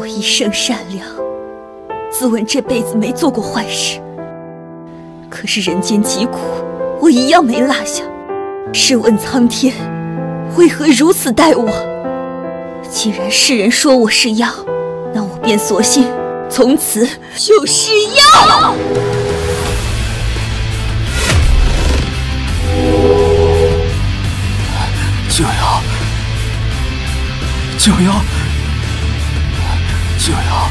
一生善良，自问这辈子没做过坏事。可是人间疾苦，我一样没落下。试问苍天，为何如此待我？既然世人说我是妖，那我便索性从此就是妖。 九瑶，九瑶，九瑶。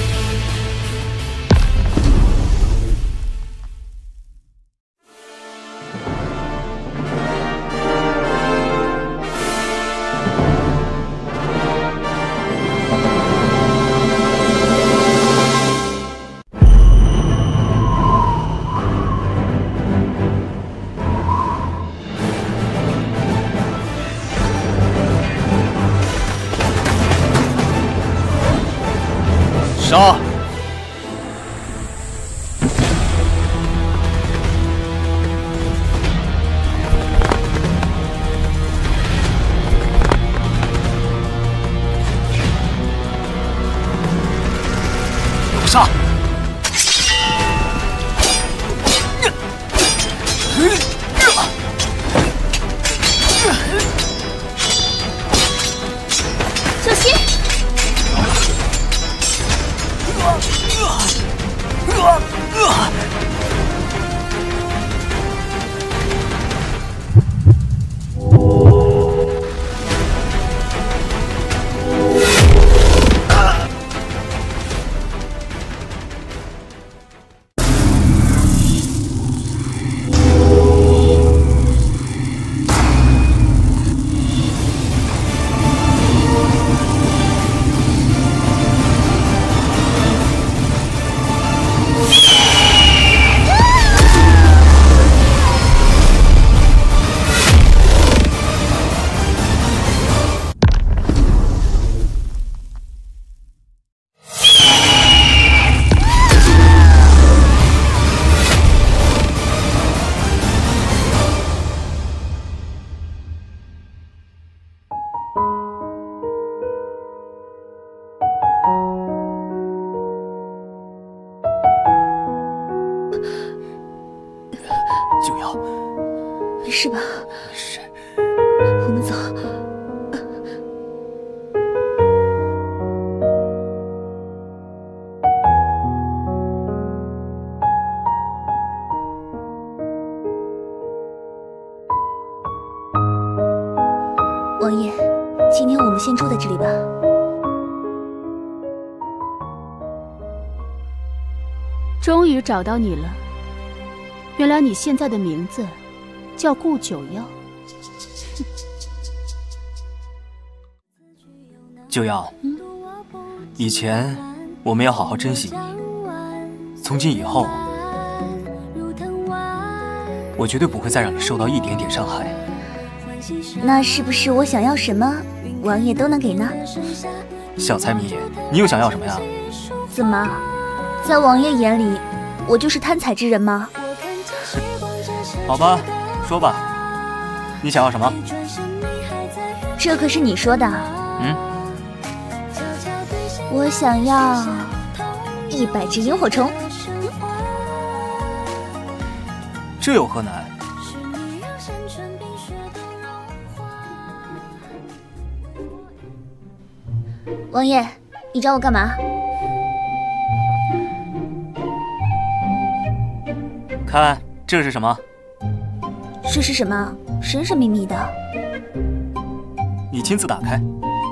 杀！杀！ 小心！ 九瑶，没事吧？ 没事。 我们走。王爷，今天我们先住在这里吧。 终于找到你了。原来你现在的名字叫顾九瑶。 九瑶，以前我们要好好珍惜你。从今以后，我绝对不会再让你受到一点点伤害。 那是不是我想要什么，王爷都能给呢？ 小财迷，你又想要什么呀？ 怎么，在王爷眼里，我就是贪财之人吗？ 好吧，说吧，你想要什么？ 这可是你说的。我想要100只萤火虫。 这有何难？ 王爷，你找我干嘛？ 看，这是什么？ 这是什么？神神秘秘的。 你亲自打开。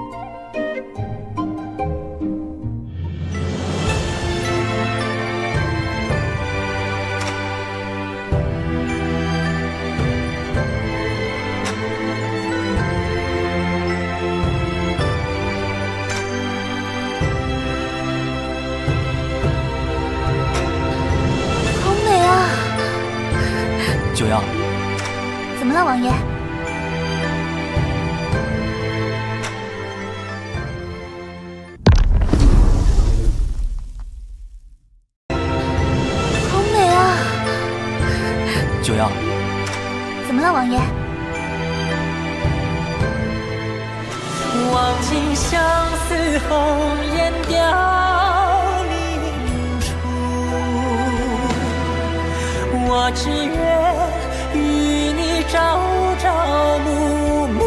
好美啊！ 九瑶， 怎么了，王爷？好美啊！ 九瑶， 怎么了，王爷？ 忘尽相思红颜凋只愿与你朝朝暮暮，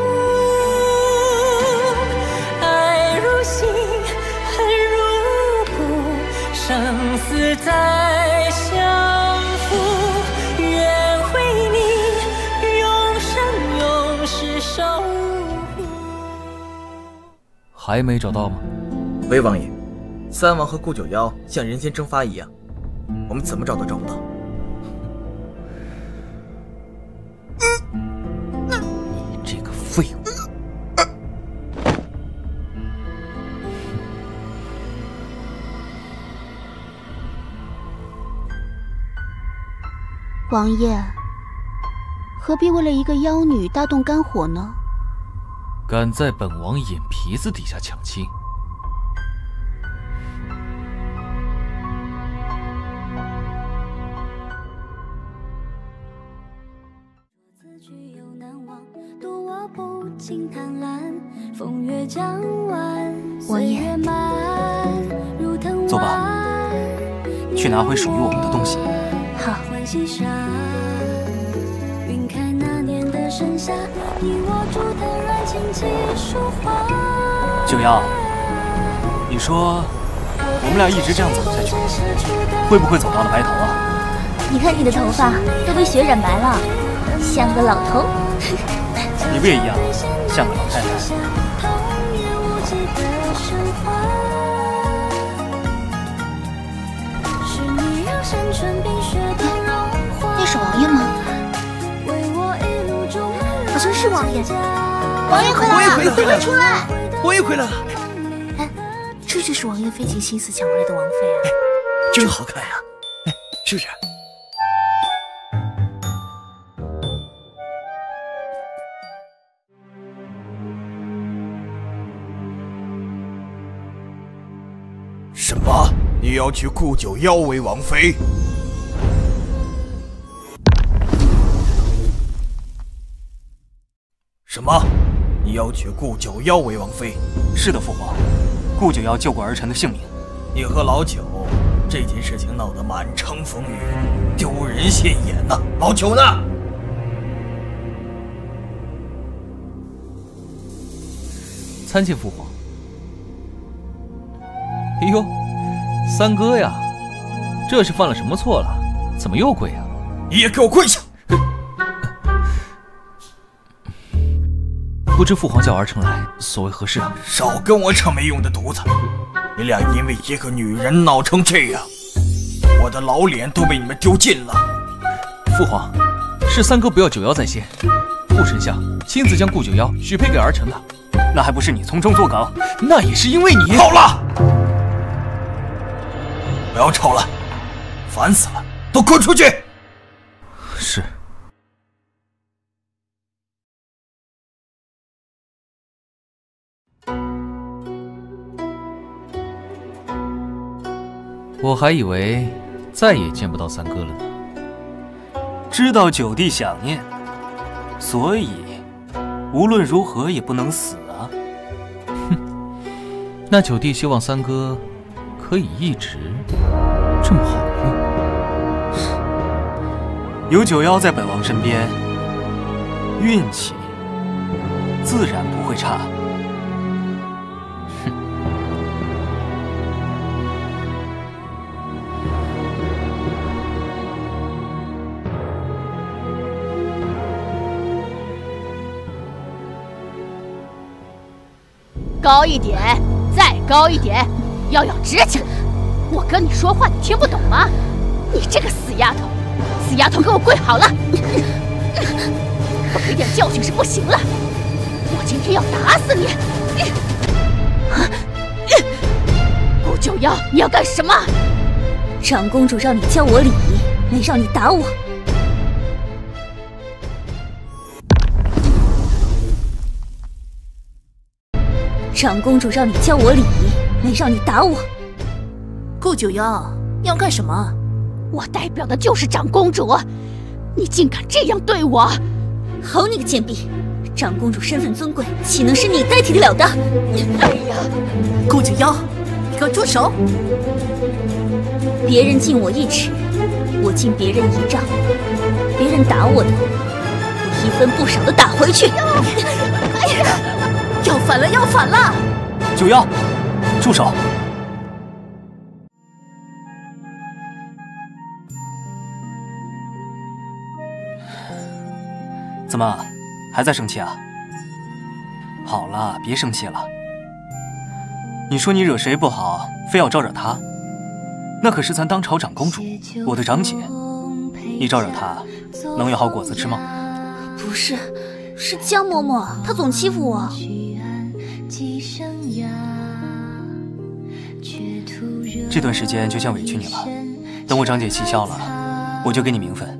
爱如星，恨如骨，生死再相负，愿为你永生永世守护。 还没找到吗？ 回王爷，三王和顾九妖像人间蒸发一样，我们怎么找都找不到。 你这个废物！ 王爷，何必为了一个妖女大动肝火呢？ 敢在本王眼皮子底下抢亲！ 王爷， 走吧，去拿回属于我们的东西。 好。 九妖，你说我们俩一直这样走下去，会不会走到了白头啊？ 你看你的头发都被雪染白了，像个老头。 你不也一样，像个老太太？ 那是王爷吗？好像是王爷。王爷回来了！快出来！ 王爷回来了！ 哎，这就是王爷费尽心思抢回来的王妃啊！ 真好看呀！哎，是不是？ 什么？你要娶顾九妖为王妃？什么？你要娶顾九妖为王妃？ 是的，父皇，顾九妖救过儿臣的性命。 你和老九这件事情闹得满城风雨，丢人现眼呐！老九呢？ 参见父皇。哎呦，三哥呀，这是犯了什么错了？怎么又跪啊？ 你也给我跪下！ 不知父皇叫儿臣来，所为何事啊？ 少跟我扯没用的犊子！你俩因为一个女人闹成这样，我的老脸都被你们丢尽了。 父皇，是三哥不要九妖在先，顾丞相亲自将顾九妖许配给儿臣的，那还不是你从中作梗？那也是因为你。 好了，不要吵了，烦死了，都滚出去！ 是。我还以为再也见不到三哥了呢。知道九弟想念，所以无论如何也不能死啊。哼，那九弟希望三哥可以一直这么好运。有九妖在本王身边，运气自然不会差。 高一点，再高一点，腰要直起来。我跟你说话，你听不懂吗？你这个死丫头，死丫头，给我跪好了！给点教训是不行了，我今天要打死你！顾九妖，你要干什么？ 长公主让你教我礼仪，没让你打我。长公主让你教我礼仪，没让你打我。 顾九妖，你要干什么？我代表的就是长公主，你竟敢这样对我！ 好你个贱婢，长公主身份尊贵，岂能是你代替得了的？ 哎呀， 顾九妖，你给我住手！ 别人敬我一尺， 我敬别人一丈，别人打我的，我一分不少的打回去。 哎呀，要反了，要反了！ 九妖，住手！怎么，还在生气啊？好了，别生气了。你说你惹谁不好，非要招惹她，那可是咱当朝长公主，我的长姐，你招惹她，能有好果子吃吗？ 不是，是江嬷嬷，她总欺负我。 这段时间就先委屈你了，等我长姐气消了，我就给你名分。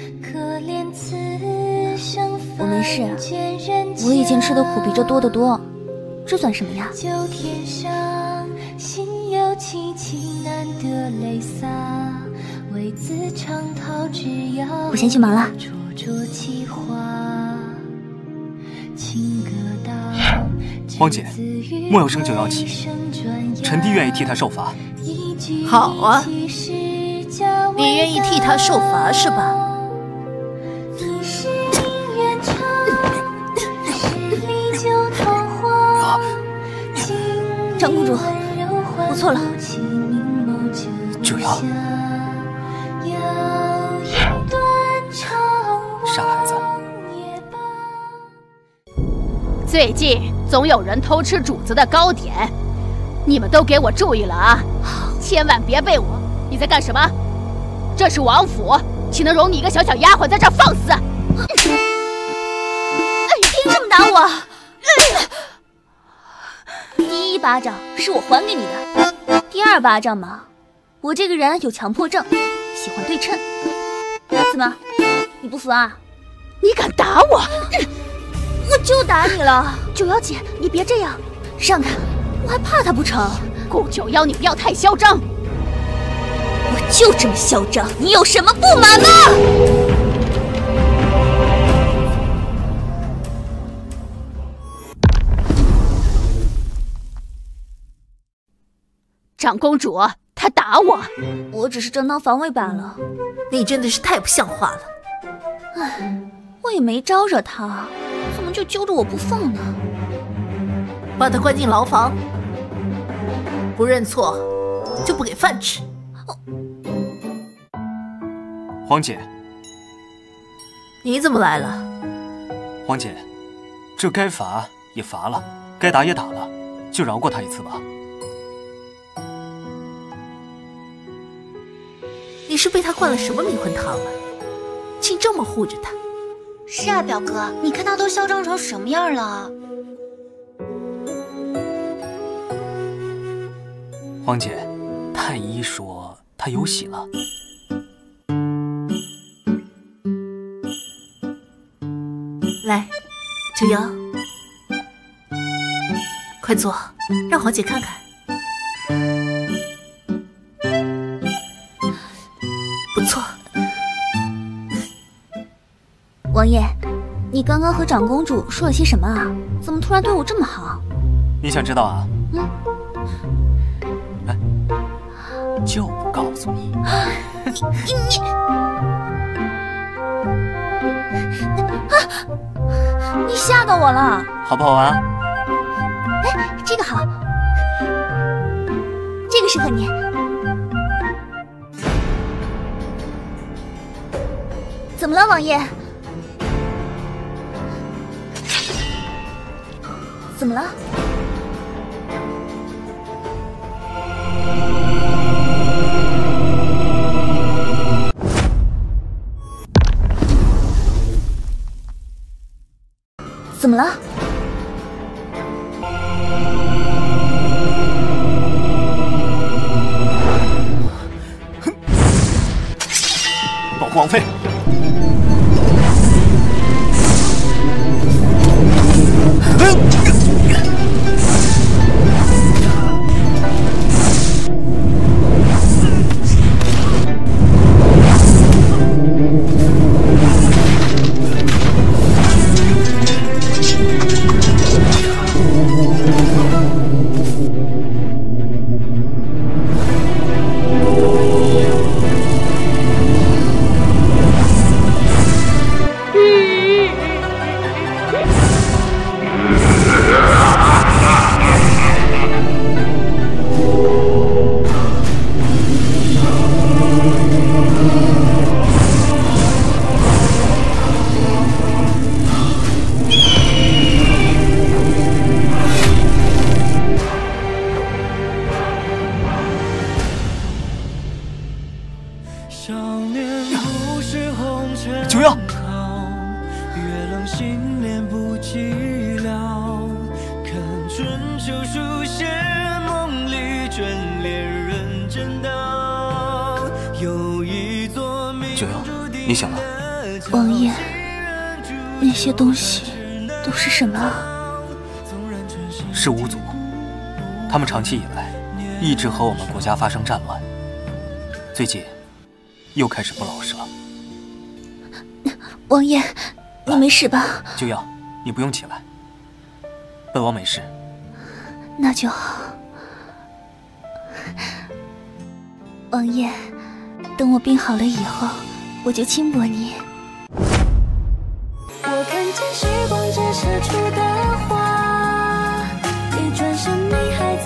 我没事，我以前吃的苦比这多得多，这算什么呀？我先去忙了。 荒姐，莫要生九妖气，臣弟愿意替他受罚。 好啊，你愿意替他受罚是吧？ 长公主，我错了。 九妖，傻孩子。 最近总有人偷吃主子的糕点，你们都给我注意了啊！千万别背我！你在干什么？这是王府，岂能容你一个小小丫鬟在这儿放肆？ 凭什么打我？第一巴掌是我还给你的，第二巴掌嘛，我这个人有强迫症，喜欢对称。怎么，你不服啊？ 你敢打我？ 我就打你了。 九妖姐，你别这样， 让开，我还怕他不成？ 顾九妖，你不要太嚣张。 我就这么嚣张，你有什么不满吗？ 长公主，她打我， 我只是正当防卫罢了。 你真的是太不像话了。 唉，我也没招惹他，怎么就揪着我不放呢？ 把他关进牢房，不认错就不给饭吃。 荒姐， 你怎么来了？ 荒姐，这该罚也罚了，该打也打了，就饶过他一次吧。 你是被他灌了什么迷魂汤啊？竟这么护着他？ 是啊，表哥，你看他都嚣张成什么样了？ 荒姐，太医说他有喜了。 来，九瑶，快坐，让皇姐看看。不错。 王爷，你刚刚和长公主说了些什么啊？怎么突然对我这么好？ 你想知道啊？ 嗯。 来，就不告诉你。 你你吓到我了。 好不好玩？ 哎，这个好，这个适合你。怎么了，王爷？怎么了？怎么了？ 保护王妃。 你醒了。 王爷，那些东西都是什么啊？ 是巫族，他们长期以来一直和我们国家发生战乱，最近又开始不老实了。 王爷，你没事吧？ 九瑶，你不用起来，本王没事。 那就好。王爷，等我病好了以后，我就轻薄你。 我看见时光折射出的花，一转身你还